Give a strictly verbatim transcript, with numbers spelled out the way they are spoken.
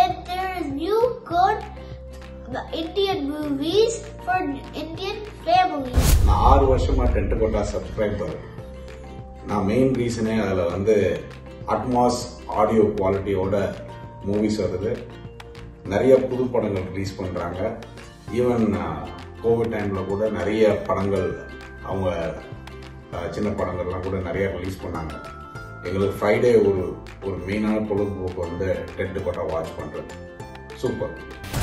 that there is new good the Indian movies for Indian families. நான் ஆறு வருஷமா Tentkotta subscriber. நான் main ரீசனே அதில் வந்து அட்மாஸ் ஆடியோ குவாலிட்டியோட மூவிஸ் வருது. நிறைய புது படங்கள் ரிலீஸ் பண்ணுறாங்க. ஈவன் கோவிட் டைமில் கூட நிறைய படங்கள் அவங்க சின்ன படங்கள்லாம் கூட நிறைய ரிலீஸ் பண்ணாங்க. எங்களுக்கு ஃப்ரைடே ஒரு ஒரு மெயினான பொழுதுபோக்கு வந்து டென்ட் கோட்டா வாட்ச் பண்ணுறது. சூப்பர்.